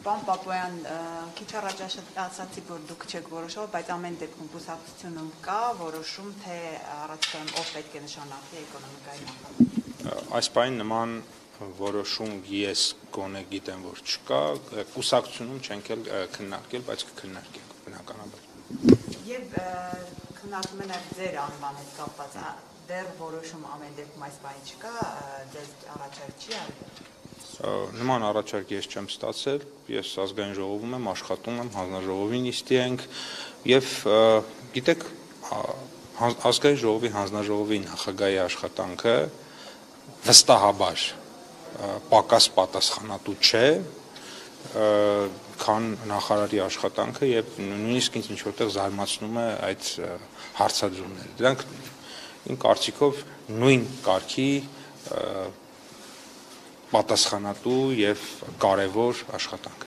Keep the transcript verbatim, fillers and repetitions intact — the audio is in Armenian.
Պարոն Պապոյան, քիչ առաջ ասացի, որ դուք չեք որոշել, բայց ամեն դեպքում կուսակցությունում կա որոշում, թե առաջիկայում ով պետք է նշանակվի էկոնոմիկայի նախարար։ Այս պահին նման որոշում ես գոնե գիտեմ, որ չկա, կուսակցությունում չենք էլ քննարկել, բայց կքննարկենք բնականաբար։ Եվ քննարկում են ձեր անվան հետ կապված, դեռ որոշում ամեն դեպքում այս պահին չկա, ձեզ առաջարկ չի արվել։ Նման առաջարկ ես չեմ ստացել, ես ազգային ժողովում եմ, աշխատում եմ, հանձնաժողովի նիստի ենք եւ գիտեք, ազգային ժողովի հանձնաժողովի նախագահի աշխատանքը վստահաբար պակաս պատասխանատու չէ, քան նախարարի աշխատանքը եւ նույնիսկ ինձ ինչ որտեղ զարմացնում է այդ հարցադրումները։ Դրանք իմ կարծիքով նույն կարգի պատասխանատու եւ կարեւոր աշխատանք։